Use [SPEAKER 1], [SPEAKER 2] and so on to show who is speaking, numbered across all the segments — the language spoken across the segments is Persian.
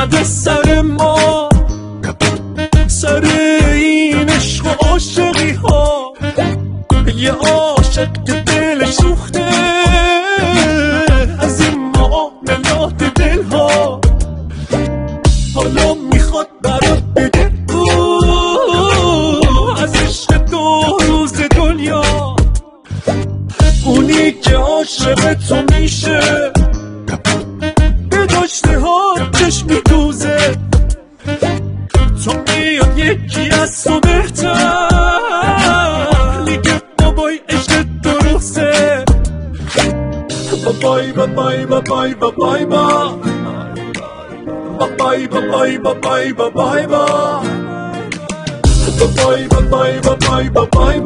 [SPEAKER 1] زده سر ما، سر این عشق و عاشقی ها. یه عاشق که دل سوخته از این معاملات دل ها، حالا میخواد برات بده از عشق 2 روز دنیا. اونی که عاشق تو میشه به داشته ها چشم میدوزه، تو میاد یکی از تو بهتر میگه بابای عشق درسته. بابای بابای بابای بابای بابای بابای بابای بابای بابای بابای بابای بابای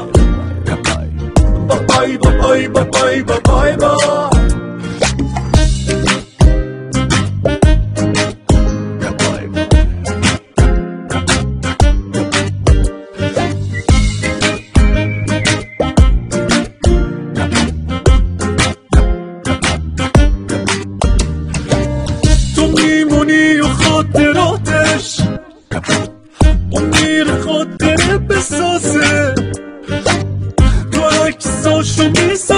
[SPEAKER 1] بابای بابای بابای بابای تو میمونی و خاطراتش اون میره خاطره بسازه، تو عکساشو میسازه